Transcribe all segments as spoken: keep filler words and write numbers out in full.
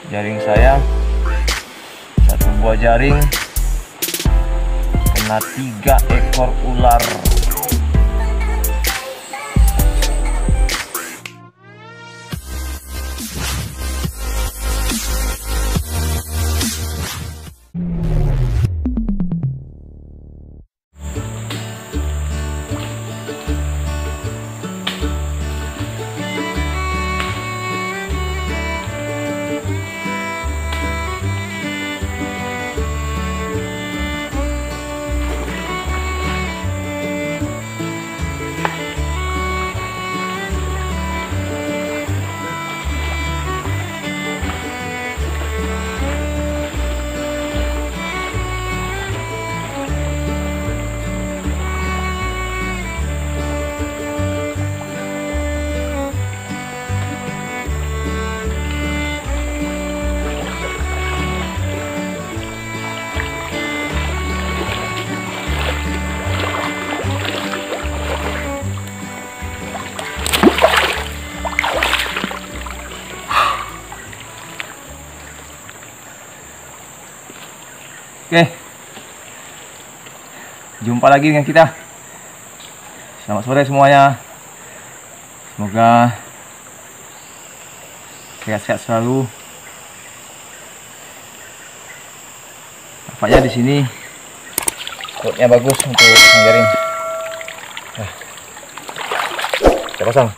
jaring saya, satu buah jaring kena tiga ekor ular. Oke, jumpa lagi dengan kita. Selamat sore semuanya. Semoga sehat-sehat selalu. Nampaknya di sini spotnya bagus untuk ngejaring. Nah, kita pasang.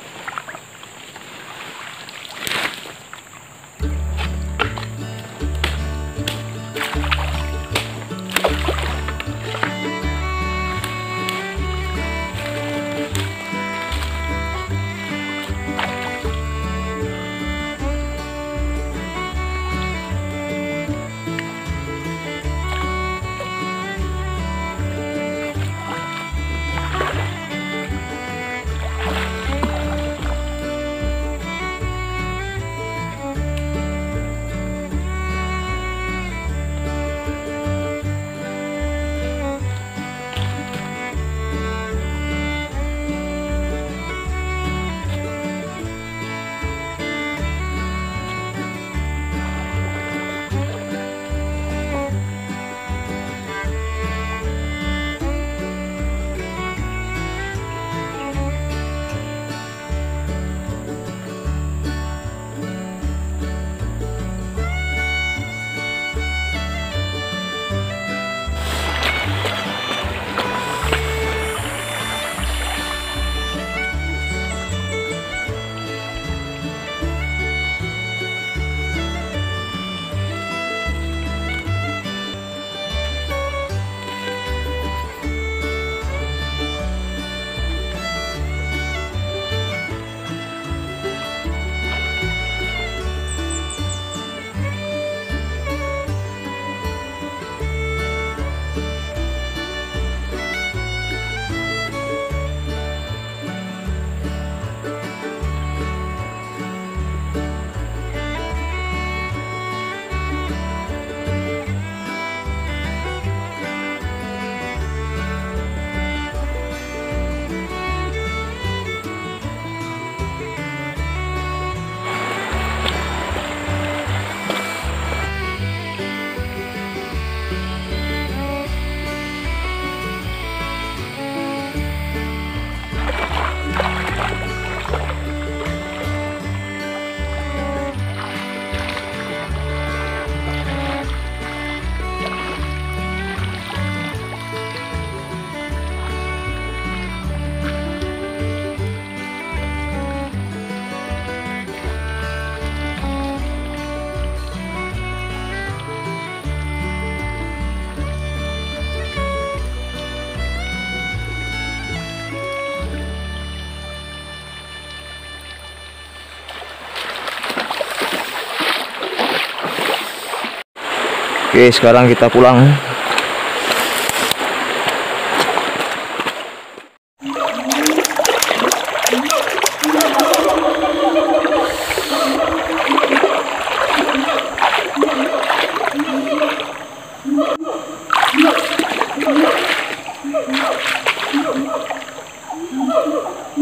Oke, sekarang kita pulang.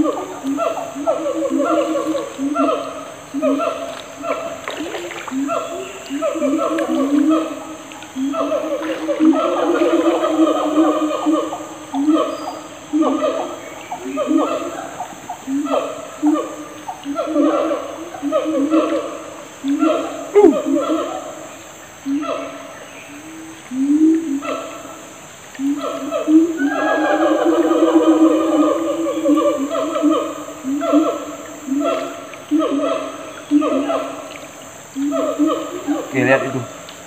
No. Oke, lihat itu.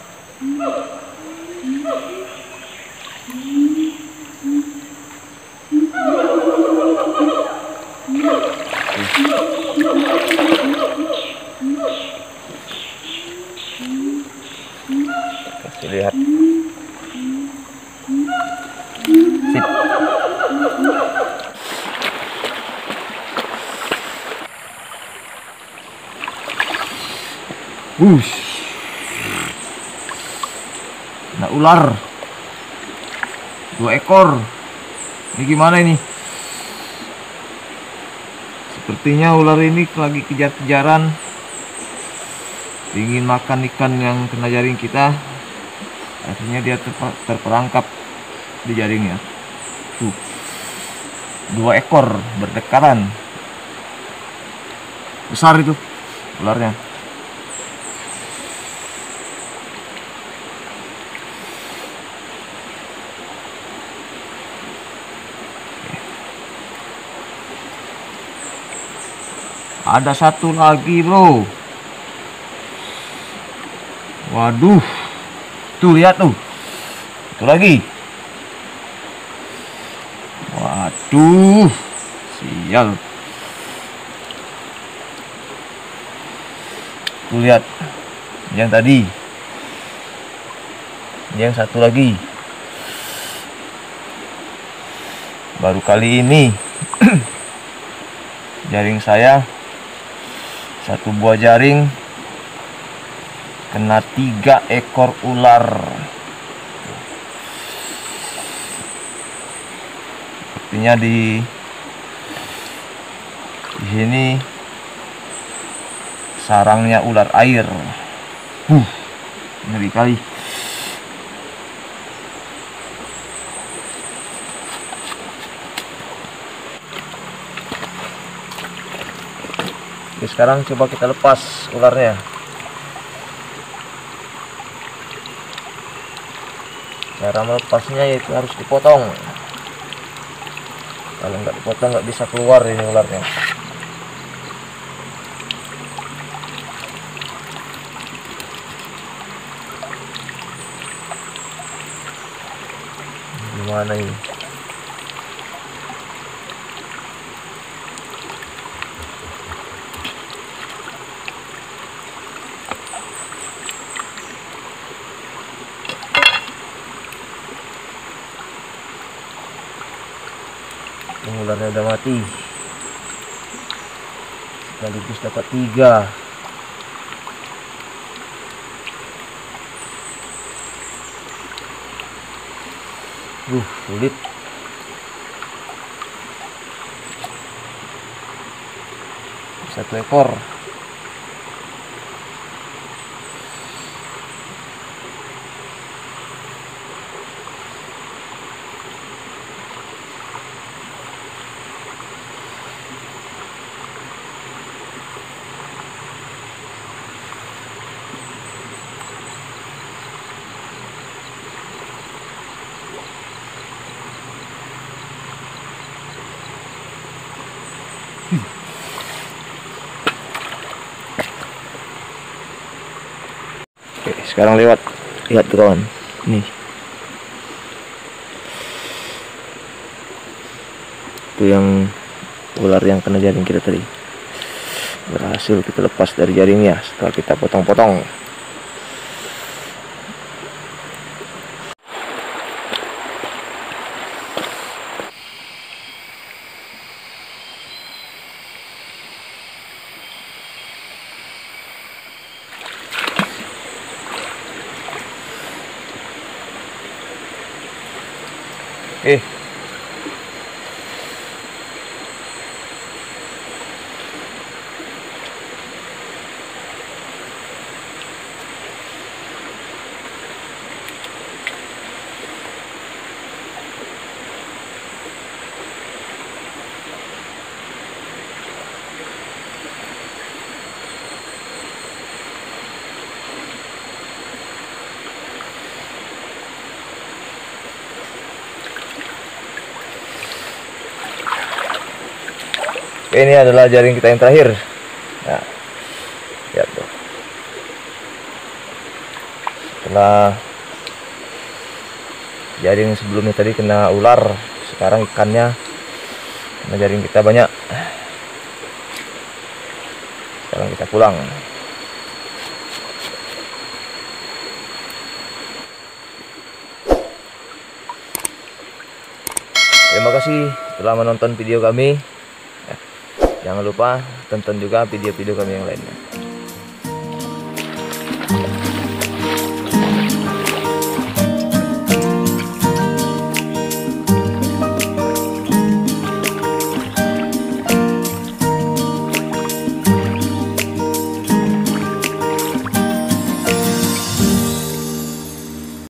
Kasih lihat. Sip. Wush. Nah, ular dua ekor. Ini gimana ini? Sepertinya ular ini lagi kejar-kejaran, ingin makan ikan yang kena jaring kita. Akhirnya dia terper- terperangkap di jaringnya. Tuh, dua ekor berdekatan. Besar itu ularnya. Ada satu lagi, bro. Waduh, tuh lihat tuh, itu lagi. Waduh, sial. Tuh lihat, yang tadi, yang satu lagi. Baru kali ini jaring saya, satu buah jaring kena tiga ekor ular. Sepertinya di di sini sarangnya ular air. Huh, ngeri kali. Oke, sekarang coba kita lepas ularnya. Cara melepasnya yaitu harus dipotong. Kalau nggak dipotong nggak bisa keluar ini ularnya. Gimana ini? Ularnya udah mati. Sekaligus dapat tiga. Uh, sulit. Satu ekor. Oke, sekarang lewat. Lihat tuh kawan. Nih. Itu yang ular yang kena jaring kita tadi. Berhasil kita lepas dari jaringnya setelah kita potong-potong. Eh, Oke, ini adalah jaring kita yang terakhir. Nah, lihat tuh. Setelah jaring sebelumnya tadi kena ular, sekarang ikannya kena jaring kita banyak. Sekarang kita pulang. Terima kasih telah menonton video kami. Jangan lupa tonton juga video-video kami yang lainnya.